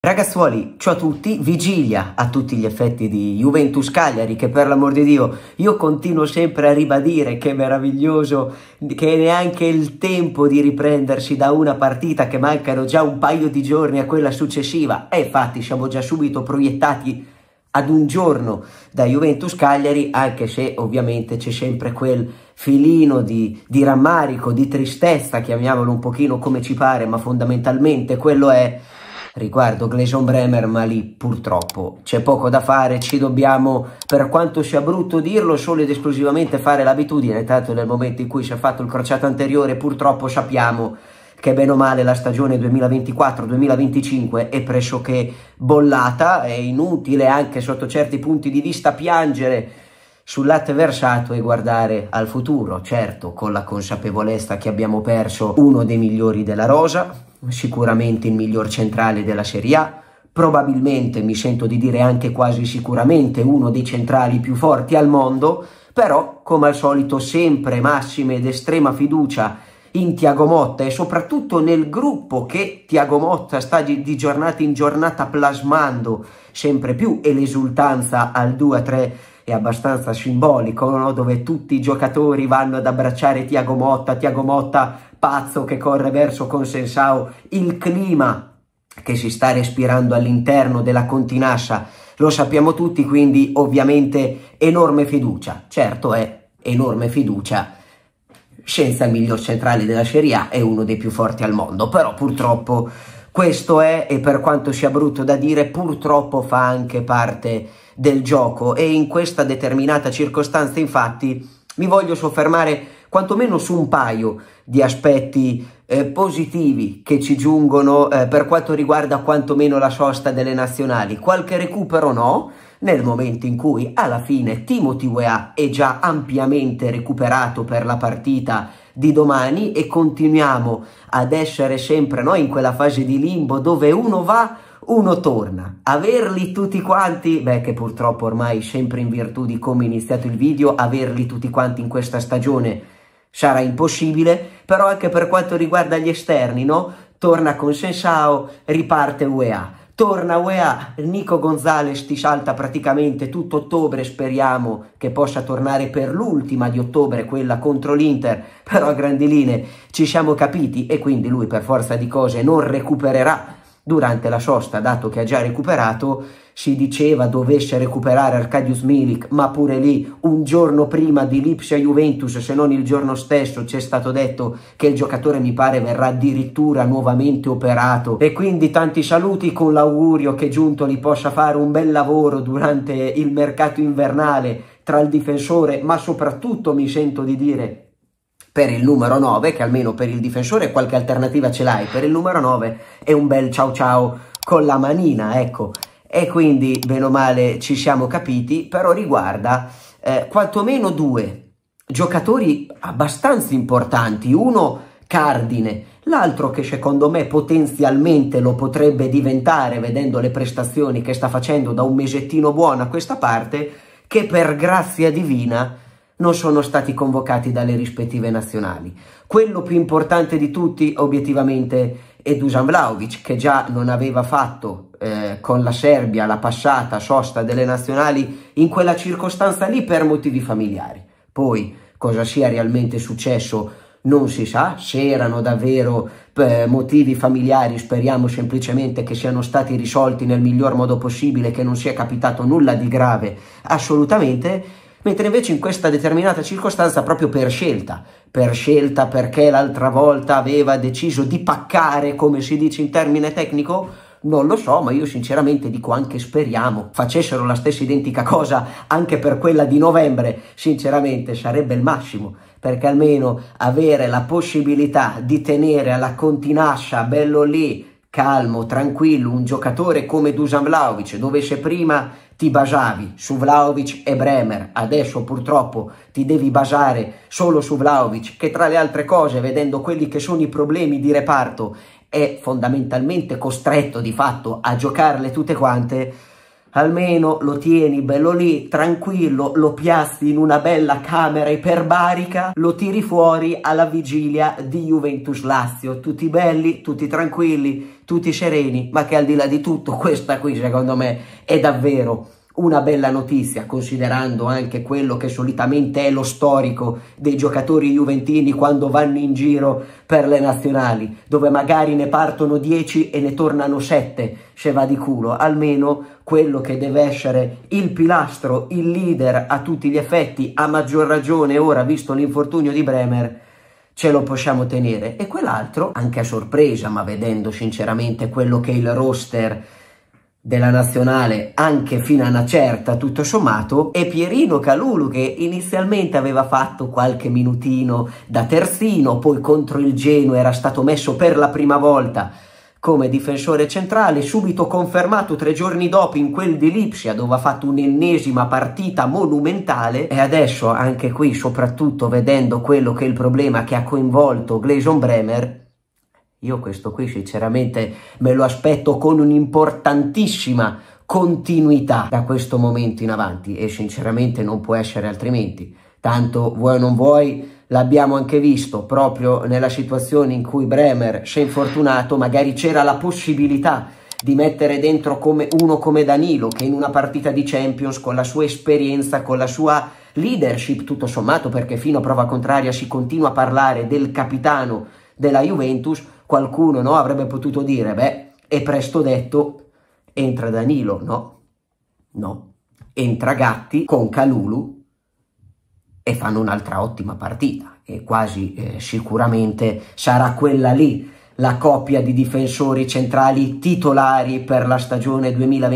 Ragazzuoli, ciao a tutti, vigilia a tutti gli effetti di Juventus Cagliari, che per l'amor di Dio io continuo sempre a ribadire che è meraviglioso, che neanche il tempo di riprendersi da una partita, che mancano già un paio di giorni a quella successiva, e infatti siamo già subito proiettati ad un giorno da Juventus Cagliari, anche se ovviamente c'è sempre quel filino di rammarico, di tristezza, chiamiamolo un pochino come ci pare, ma fondamentalmente quello è riguardo Gleison Bremer, ma lì purtroppo c'è poco da fare, ci dobbiamo, per quanto sia brutto dirlo, solo ed esclusivamente fare l'abitudine, tanto nel momento in cui si è fatto il crociato anteriore purtroppo sappiamo che bene o male la stagione 2024-2025 è pressoché bollata, è inutile anche sotto certi punti di vista piangere sul latte versato e guardare al futuro, certo con la consapevolezza che abbiamo perso uno dei migliori della rosa, sicuramente il miglior centrale della Serie A, probabilmente mi sento di dire anche quasi sicuramente uno dei centrali più forti al mondo, però come al solito sempre massima ed estrema fiducia in Thiago Motta e soprattutto nel gruppo che Thiago Motta sta di giornata in giornata plasmando sempre più, e l'esultanza al 2-3 è abbastanza simbolico, no? Dove tutti i giocatori vanno ad abbracciare Thiago Motta pazzo che corre verso Consensao, il clima che si sta respirando all'interno della Continascia lo sappiamo tutti, quindi ovviamente enorme fiducia, certo è enorme fiducia senza il miglior centrale della Serie A e uno dei più forti al mondo, però purtroppo questo è, e per quanto sia brutto da dire, purtroppo fa anche parte del gioco, e in questa determinata circostanza infatti mi voglio soffermare quantomeno su un paio di aspetti positivi che ci giungono per quanto riguarda quantomeno la sosta delle nazionali. Qualche recupero no, nel momento in cui alla fine Timothy Weah è già ampiamente recuperato per la partita di domani, e continuiamo ad essere sempre noi in quella fase di limbo dove uno va, uno torna. Averli tutti quanti, beh, che purtroppo ormai sempre in virtù di come è iniziato il video, averli tutti quanti in questa stagione sarà impossibile, però anche per quanto riguarda gli esterni, no? Torna Consensao, riparte Weah. Torna Weah, Nico Gonzalez ti salta praticamente tutto ottobre, speriamo che possa tornare per l'ultima di ottobre, quella contro l'Inter, però a grandi linee ci siamo capiti e quindi lui per forza di cose non recupererà durante la sosta, dato che ha già recuperato. Si diceva dovesse recuperare Arkadiusz Milik, ma pure lì un giorno prima di Lipsia Juventus, se non il giorno stesso, ci è stato detto che il giocatore mi pare verrà addirittura nuovamente operato, e quindi tanti saluti con l'augurio che Giuntoli possa fare un bel lavoro durante il mercato invernale tra il difensore, ma soprattutto mi sento di dire per il numero 9, che almeno per il difensore qualche alternativa ce l'hai, per il numero 9 è un bel ciao ciao con la manina, ecco. E quindi bene o male ci siamo capiti, però riguarda quantomeno due giocatori abbastanza importanti, uno cardine, l'altro che secondo me potenzialmente lo potrebbe diventare vedendo le prestazioni che sta facendo da un mesettino buono a questa parte, che per grazia divina non sono stati convocati dalle rispettive nazionali. Quello più importante di tutti obiettivamente è Dusan Vlahovic, che già non aveva fatto con la Serbia la passata sosta delle nazionali in quella circostanza lì per motivi familiari. Poi cosa sia realmente successo non si sa, se erano davvero motivi familiari speriamo semplicemente che siano stati risolti nel miglior modo possibile, che non sia capitato nulla di grave assolutamente, mentre invece in questa determinata circostanza proprio per scelta perché l'altra volta aveva deciso di paccare, come si dice in termine tecnico, non lo so, ma io sinceramente dico anche speriamo facessero la stessa identica cosa anche per quella di novembre, sinceramente sarebbe il massimo, perché almeno avere la possibilità di tenere alla Continascia bello lì, calmo, tranquillo, un giocatore come Dusan Vlahovic, dove se prima ti basavi su Vlahovic e Bremer, adesso purtroppo ti devi basare solo su Vlahovic, che tra le altre cose, vedendo quelli che sono i problemi di reparto, è fondamentalmente costretto di fatto a giocarle tutte quante. almeno lo tieni bello lì, tranquillo, lo piazzi in una bella camera iperbarica, lo tiri fuori alla vigilia di Juventus-Lazio, tutti belli, tutti tranquilli, tutti sereni, ma che al di là di tutto questa qui secondo me è davvero una bella notizia, considerando anche quello che solitamente è lo storico dei giocatori juventini quando vanno in giro per le nazionali, dove magari ne partono 10 e ne tornano 7, se va di culo. Almeno quello che deve essere il pilastro, il leader a tutti gli effetti, a maggior ragione ora visto l'infortunio di Bremer, ce lo possiamo tenere. E quell'altro, anche a sorpresa, ma vedendo sinceramente quello che è il roster della nazionale, anche fino a una certa, tutto sommato, è Pierino Kalulu, che inizialmente aveva fatto qualche minutino da terzino, poi contro il Genoa era stato messo per la prima volta come difensore centrale, subito confermato 3 giorni dopo in quel di Lipsia, dove ha fatto un'ennesima partita monumentale, e adesso anche qui, soprattutto vedendo quello che è il problema che ha coinvolto Gleison Bremer, io questo qui sinceramente me lo aspetto con un'importantissima continuità da questo momento in avanti, e sinceramente non può essere altrimenti. Tanto vuoi o non vuoi, l'abbiamo anche visto proprio nella situazione in cui Bremer si è infortunato, magari c'era la possibilità di mettere dentro uno come Danilo, che in una partita di Champions, con la sua esperienza, con la sua leadership tutto sommato, perché fino a prova contraria si continua a parlare del capitano della Juventus, qualcuno no, avrebbe potuto dire, beh, è presto detto, entra Danilo. No, entra Gatti con Kalulu e fanno un'altra ottima partita, e quasi sicuramente sarà quella lì la coppia di difensori centrali titolari per la stagione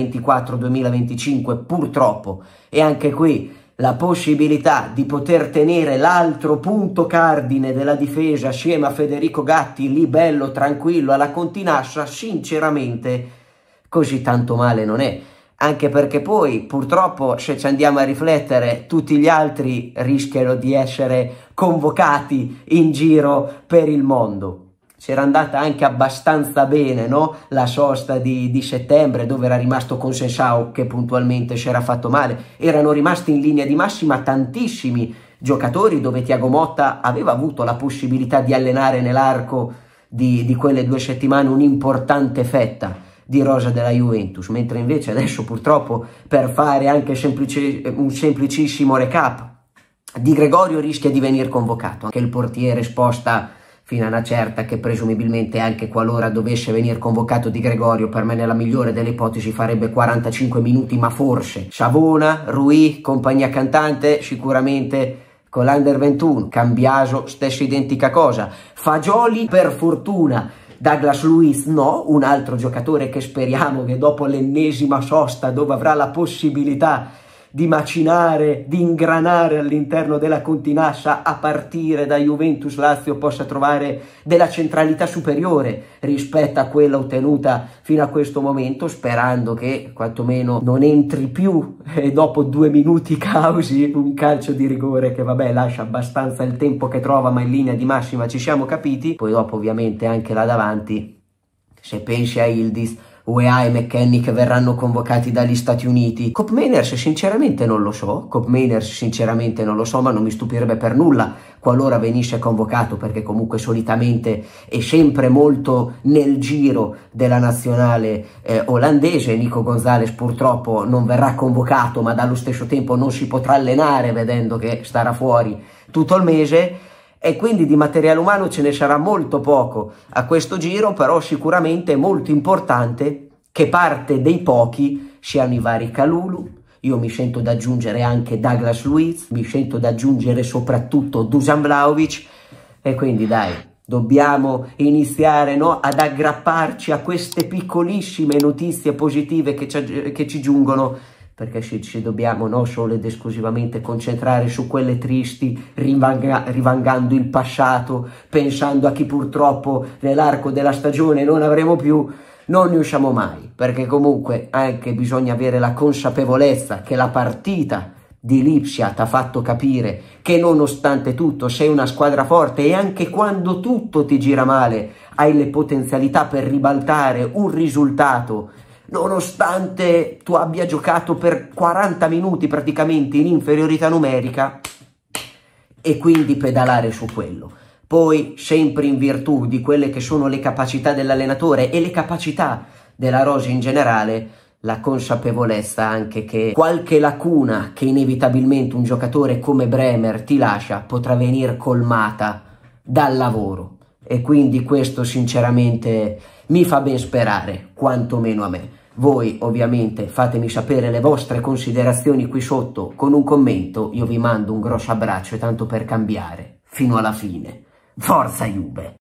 2024-2025, purtroppo. E anche qui la possibilità di poter tenere l'altro punto cardine della difesa assieme a Federico Gatti lì bello tranquillo alla Continassa, sinceramente così tanto male non è, anche perché poi purtroppo, se ci andiamo a riflettere, tutti gli altri rischiano di essere convocati in giro per il mondo. C'era andata anche abbastanza bene, no? La sosta di settembre, dove era rimasto Consensao, che puntualmente si era fatto male. Erano rimasti in linea di massima tantissimi giocatori, dove Thiago Motta aveva avuto la possibilità di allenare nell'arco di quelle 2 settimane un'importante fetta di rosa della Juventus, mentre invece adesso purtroppo, per fare anche un semplicissimo recap, Di Gregorio rischia di venire convocato, anche il portiere sposta fino a una certa, che presumibilmente anche qualora dovesse venire convocato Di Gregorio, per me nella migliore delle ipotesi farebbe 45 minuti, ma forse Savona, Rui, compagnia cantante, sicuramente con l'Under 21, Cambiaso, stessa identica cosa, Fagioli per fortuna, Douglas Luiz no, un altro giocatore che speriamo che dopo l'ennesima sosta, dove avrà la possibilità di macinare, di ingranare all'interno della Continassa a partire da Juventus-Lazio, possa trovare della centralità superiore rispetto a quella ottenuta fino a questo momento, sperando che quantomeno non entri più e dopo 2 minuti causi un calcio di rigore che vabbè lascia abbastanza il tempo che trova, ma in linea di massima ci siamo capiti. Poi dopo ovviamente anche là davanti, se pensi a Yildiz, UEA e McKennie che verranno convocati dagli Stati Uniti. Koopmeiners sinceramente non lo so, ma non mi stupirebbe per nulla qualora venisse convocato, perché comunque solitamente è sempre molto nel giro della nazionale olandese. Nico Gonzalez purtroppo non verrà convocato, ma dallo stesso tempo non si potrà allenare, vedendo che starà fuori tutto il mese. E quindi di materiale umano ce ne sarà molto poco a questo giro, però sicuramente è molto importante che parte dei pochi siano i vari Kalulu. Io mi sento da aggiungere anche Douglas Luiz, mi sento da aggiungere soprattutto Dusan Vlahovic, e quindi dai, dobbiamo iniziare, no, ad aggrapparci a queste piccolissime notizie positive che ci giungono, perché ci dobbiamo, no, solo ed esclusivamente concentrare su quelle tristi, rivangando il passato, pensando a chi purtroppo nell'arco della stagione non avremo più, non ne usciamo mai, perché comunque anche bisogna avere la consapevolezza che la partita di Lipsia ti ha fatto capire che nonostante tutto sei una squadra forte, e anche quando tutto ti gira male hai le potenzialità per ribaltare un risultato nonostante tu abbia giocato per 40 minuti praticamente in inferiorità numerica, e quindi pedalare su quello. Poi, sempre in virtù di quelle che sono le capacità dell'allenatore e le capacità della rosa in generale, la consapevolezza anche che qualche lacuna che inevitabilmente un giocatore come Bremer ti lascia potrà venire colmata dal lavoro, e quindi questo sinceramente mi fa ben sperare, quantomeno a me. Voi ovviamente fatemi sapere le vostre considerazioni qui sotto con un commento, io vi mando un grosso abbraccio e tanto per cambiare, fino alla fine. Forza Juve!